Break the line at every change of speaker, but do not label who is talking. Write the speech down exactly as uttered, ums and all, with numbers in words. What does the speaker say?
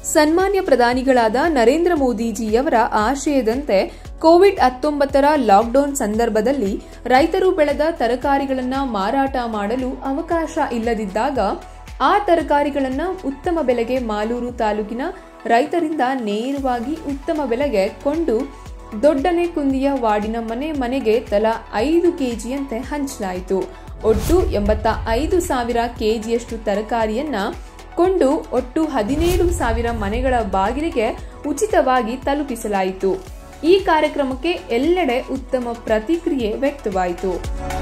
ಸನ್ಮಾನ್ಯ ಪ್ರಧಾನಿಗಳಾದ ನರೇಂದ್ರ ಮೋದಿಜಿಯವರ ಆಶಯದಂತೆ ಕೋವಿಡ್ ಹತ್ತೊಂಬತ್ತರ ಲಾಕ್ಡೌನ್ ಸಂದರ್ಭದಲ್ಲಿ ರೈತರು ಬೆಳೆದ ತರಕಾರಿಗಳನ್ನು ಮಾರಾಟ ಮಾಡಲು ಅವಕಾಶ ಇಲ್ಲದಿದ್ದಾಗ ಆ ತರಕಾರಿಗಳನ್ನು ಉತ್ತಮ ಬೆಲೆಗೆ ಮಾಲೂರು ತಾಲೂಕಿನ ರೈತರಿಂದ ನೇರವಾಗಿ ಉತ್ತಮ ಬೆಲೆಗೆ ಕೊಂಡು ದೊಡ್ಡನೆಕುಂದಿಯ ವಾರ್ಡಿನ ಮನೆ ಮನೆಗೆ ತಲಾ ಐದು ಕೆಜಿಯಂತೆ ಹಂಚಲಾಯಿತು. ಒಟ್ಟು ಎಂಬತ್ತ ಐದು ಸಾವಿರ ಕೆಜಿಯಷ್ಟು ತರಕಾರಿಯನ್ನ ಕೊಂಡು ಒಟ್ಟು ಹದಿನೇಳು ಸಾವಿರ ಮನೆಗಳ ಬಾಗಿಲಿಗೆ ಉಚಿತವಾಗಿ ತಲುಪಿಸಲಾಯಿತು. ಈ ಕಾರ್ಯಕ್ರಮಕ್ಕೆ ಎಲ್ಲೆಡೆ ಉತ್ತಮ ಪ್ರತಿಕ್ರಿಯೆ ವ್ಯಕ್ತವಾಯಿತು.